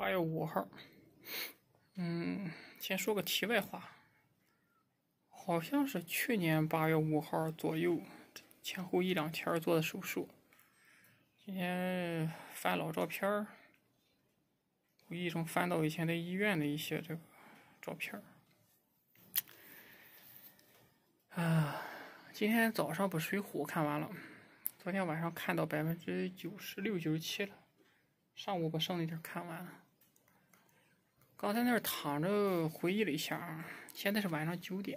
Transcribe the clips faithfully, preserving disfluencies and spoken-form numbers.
八月五号，嗯，先说个题外话，好像是去年八月五号左右，前后一两天做的手术。今天翻老照片儿，无意中翻到以前在医院的一些这个照片儿。啊，今天早上把《水浒》看完了，昨天晚上看到百分之九十六、九十七了，上午把剩那点看完了。刚才那儿躺着回忆了一下，现在是晚上九点。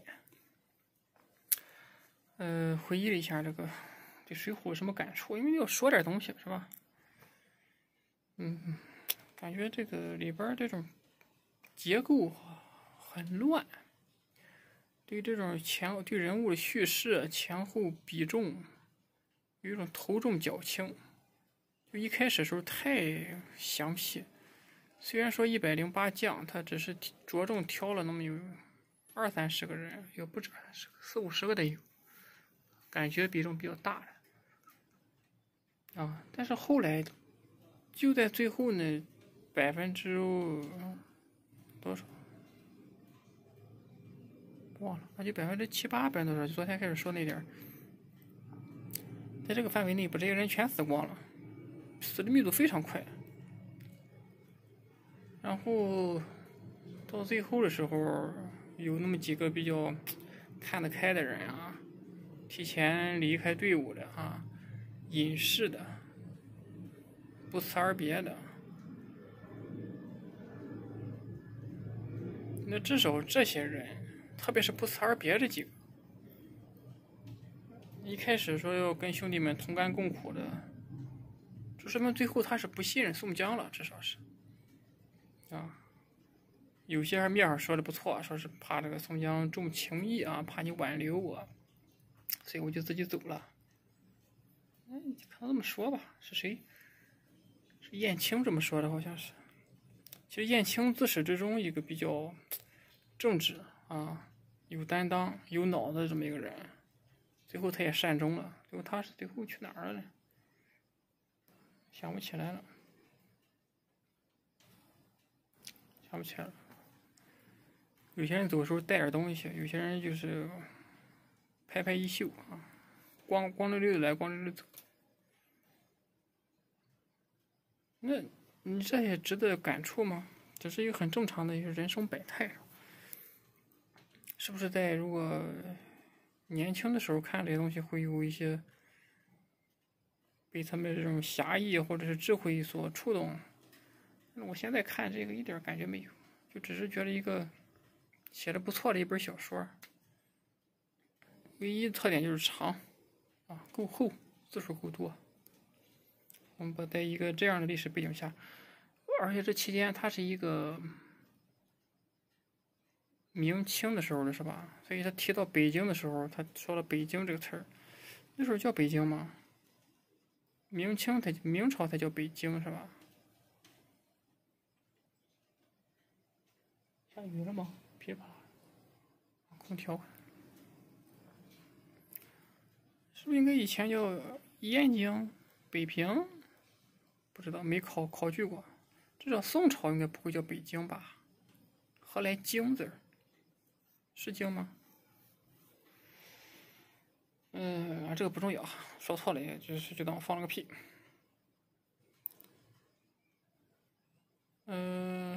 呃，回忆了一下这个对《水浒》有什么感触？因为要说点东西是吧？嗯，感觉这个里边这种结构很乱，对这种前对人物的叙事前后比重有一种头重脚轻，就一开始的时候太详细。虽然说一百零八将，他只是着重挑了那么有二三十个人，也不止四五十个得有，感觉比重比较大的啊。但是后来就在最后呢，百分之多少忘了，那就百分之七八，百分之多少？就昨天开始说那点，在这个范围内把这些人全死光了，死的密度非常快。然后到最后的时候，有那么几个比较看得开的人啊，提前离开队伍的啊，隐士的，不辞而别的。那至少这些人，特别是不辞而别这几个，一开始说要跟兄弟们同甘共苦的，就说明最后他是不信任宋江了，至少是。啊，有些面上说的不错，说是怕这个宋江重情义啊，怕你挽留我，所以我就自己走了。哎，可能这么说吧，是谁？是燕青这么说的，好像是。其实燕青自始至终一个比较正直啊，有担当、有脑子这么一个人，最后他也善终了。最后他是最后去哪儿了呢？想不起来了。想不起来了。有些人走的时候带点东西，有些人就是拍拍衣袖啊，光光溜溜的来，光溜溜走。那你这也值得感触吗？这是一个很正常的一个人生百态，是不是？在如果年轻的时候看这些东西，会有一些被他们这种侠义或者是智慧所触动。那我现在看这个一点感觉没有。就只是觉得一个写的不错的一本小说，唯一的特点就是长啊，够厚，字数够多。我们把在一个这样的历史背景下，而且这期间它是一个明清的时候的是吧？所以他提到北京的时候，他说了北京这个词儿，那时候叫北京吗？明清才明朝才叫北京是吧？下雨了吗？噼里啪啦，空调是不是应该以前叫燕京、北平？不知道，没考考据过。至少宋朝应该不会叫北京吧？何来京字？是京吗？嗯，这个不重要，说错了也就是就当我放了个屁。嗯。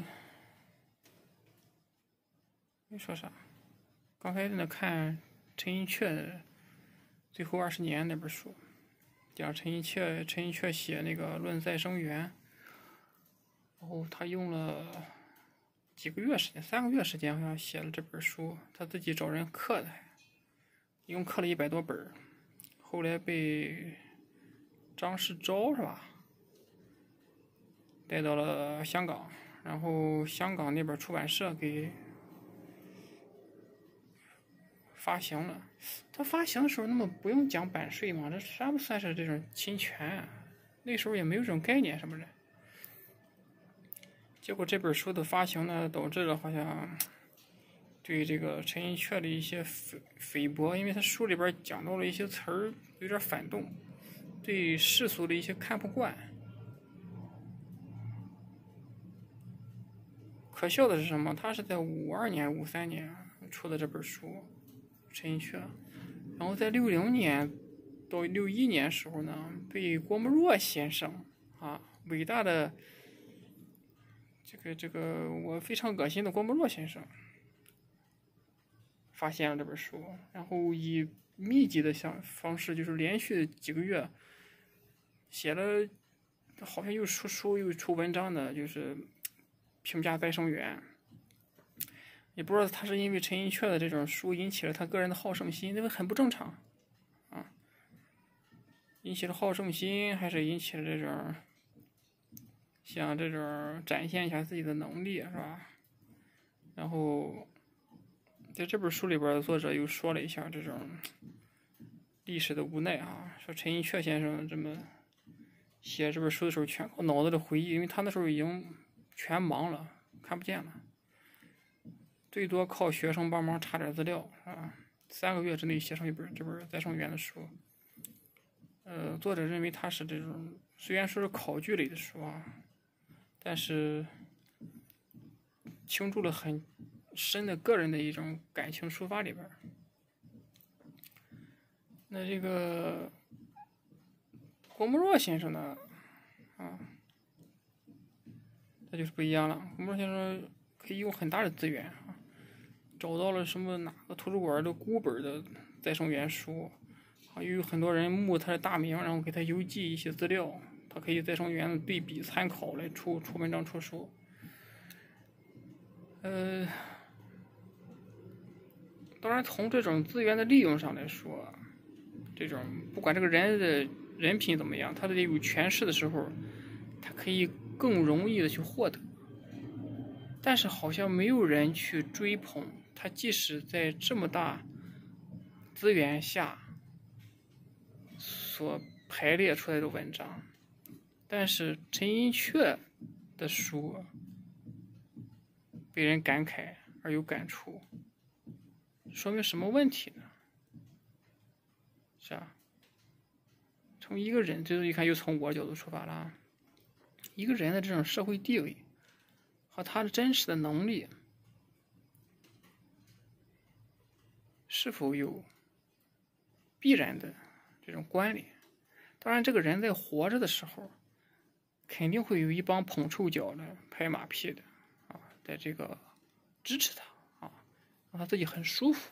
没说啥，刚才在那看陈寅恪的《最后二十年》那本书，讲陈寅恪陈寅恪写那个《论再生缘》，然后他用了几个月时间，三个月时间好像写了这本书，他自己找人刻的，一共刻了一百多本，后来被张世钊是吧带到了香港，然后香港那边出版社给发行了。他发行的时候那么不用讲版税吗？这算不算是这种侵权啊？那时候也没有这种概念什么的。结果这本书的发行呢，导致了好像对这个陈寅恪的一些诽诽谤，因为他书里边讲到了一些词儿有点反动，对世俗的一些看不惯， 可笑的是什么？他是在五二年、五三年出的这本书，陈寅恪，然后在六零年到六一年时候呢，被郭沫若先生啊，伟大的这个这个我非常恶心的郭沫若先生发现了这本书，然后以密集的想方式，就是连续几个月写了，好像又出书又出文章的，就是评价再生缘。也不知道他是因为陈寅恪的这种书引起了他个人的好胜心，因为很不正常啊，引起了好胜心，还是引起了这种像这种展现一下自己的能力，是吧？然后在这本书里边，作者又说了一下这种历史的无奈啊，说陈寅恪先生这么写这本书的时候，全靠脑子的回忆，因为他那时候已经全盲了，看不见了。最多靠学生帮忙查点资料，是吧？三个月之内写成一本这本再生缘的书。呃，作者认为他是这种虽然说是考据类的书啊，但是倾注了很深的个人的一种感情抒发里边。那这个郭沫若先生呢，啊，那就是不一样了。郭沫若先生可以用很大的资源啊。找到了什么哪个图书馆的孤本的再生缘书，啊，又有很多人慕他的大名，然后给他邮寄一些资料，他可以再生缘的对比参考来出出文章出书。呃，当然从这种资源的利用上来说，这种不管这个人的人品怎么样，他得有权势的时候，他可以更容易的去获得。但是好像没有人去追捧他，即使在这么大资源下所排列出来的文章，但是陈寅恪的书被人感慨而有感触，说明什么问题呢？是啊，从一个人，这一看又从我角度出发了啊，一个人的这种社会地位和他的真实的能力是否有必然的这种关联？当然，这个人在活着的时候，肯定会有一帮捧臭脚的、拍马屁的啊，在这个支持他啊，让他自己很舒服。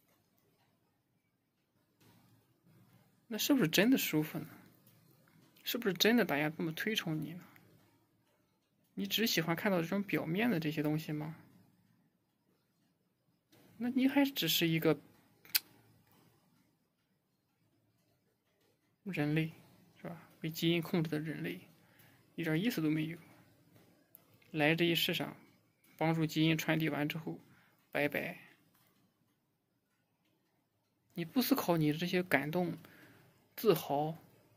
那是不是真的舒服呢？是不是真的大家这么推崇你呢？你只喜欢看到这种表面的这些东西吗？那你还只是一个人类，是吧？被基因控制的人类，一点意思都没有。来这一世上，帮助基因传递完之后，拜拜。你不思考你的这些感动、自豪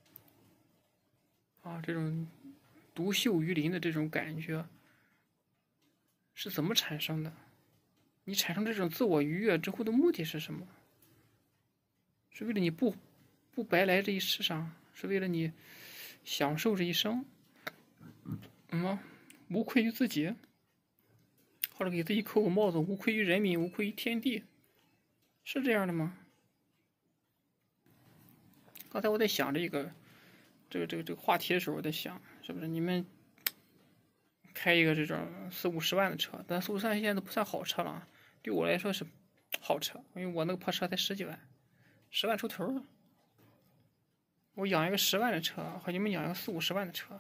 啊，这种独秀于林的这种感觉是怎么产生的？你产生这种自我愉悦之后的目的是什么？是为了你不不白来这一世上，是为了你享受这一生，嗯，无愧于自己，或者给自己扣个帽子，无愧于人民，无愧于天地，是这样的吗？刚才我在想这个这个这个这个话题的时候，我在想，是不是你们开一个这种四五十万的车，但四五十万现在都不算好车了，对我来说是好车，因为我那个破车才十几万，十万出头了。我养一个十万的车，和你们养一个四五十万的车，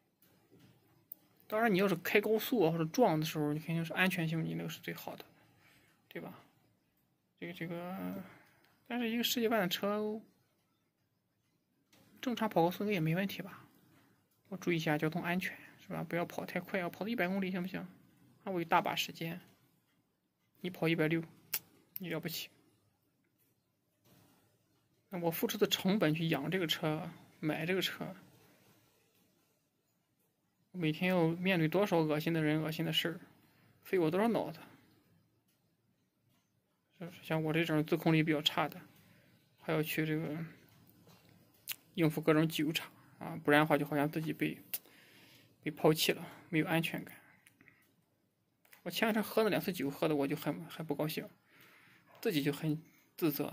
当然你要是开高速或者撞的时候，你肯定是安全性，你那个是最好的，对吧？这个这个，但是一个十几万的车，正常跑高速应该也没问题吧？我注意一下交通安全，是吧？不要跑太快，要跑到一百公里行不行？那我有大把时间。你跑一百六，你了不起。那我付出的成本去养这个车，买这个车，每天要面对多少恶心的人、恶心的事儿，费我多少脑子？是不是？像我这种自控力比较差的，还要去这个应付各种纠察啊，不然的话就好像自己被被抛弃了，没有安全感。 我前两天喝了两次酒，喝的我就很很不高兴，自己就很自责，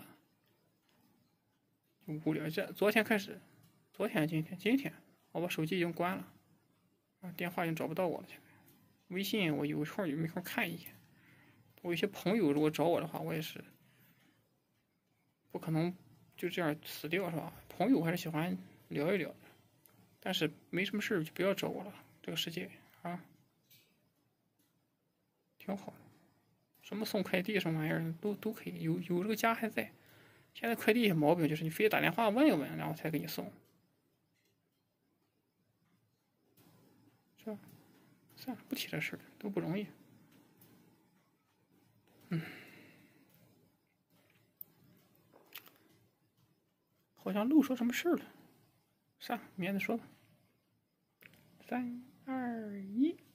就无聊。这昨天开始，昨天今天今天我把手机已经关了，啊，电话已经找不到我了。现在微信我有空有没空看一眼。我有些朋友如果找我的话，我也是不可能就这样死掉，是吧？朋友还是喜欢聊一聊，但是没什么事就不要找我了。这个世界啊，挺好的，什么送快递什么玩意儿都都可以，有有这个家还在。现在快递毛病就是你非得打电话问一问，然后才给你送，是吧？算了，不提这事儿，都不容易。嗯，好像漏说什么事儿了，算了，明天再说吧。三二一。